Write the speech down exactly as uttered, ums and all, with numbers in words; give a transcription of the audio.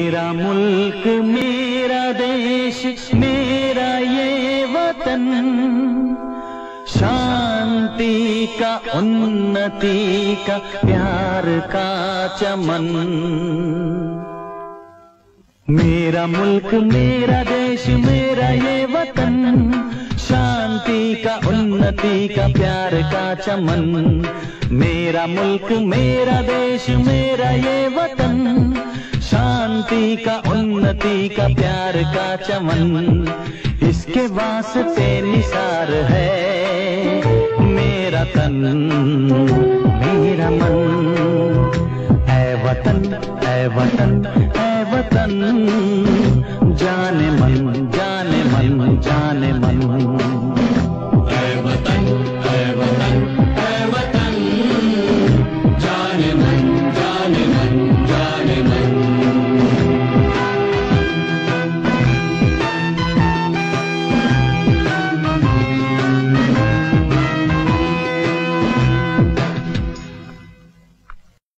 मेरा मुल्क मेरा देश मेरा ये वतन, शांति का उन्नति का प्यार का चमन। मेरा मुल्क मेरा देश मेरा ये वतन, शांति का उन्नति का प्यार का चमन। मेरा मुल्क मेरा देश मेरा ये वतन, शांति का उन्नति का प्यार का चमन। इसके वास्ते निसार है मेरा तन मेरा मन। ऐ वतन ऐ वतन ऐ वतन, जाने मन जाने मन जाने मन।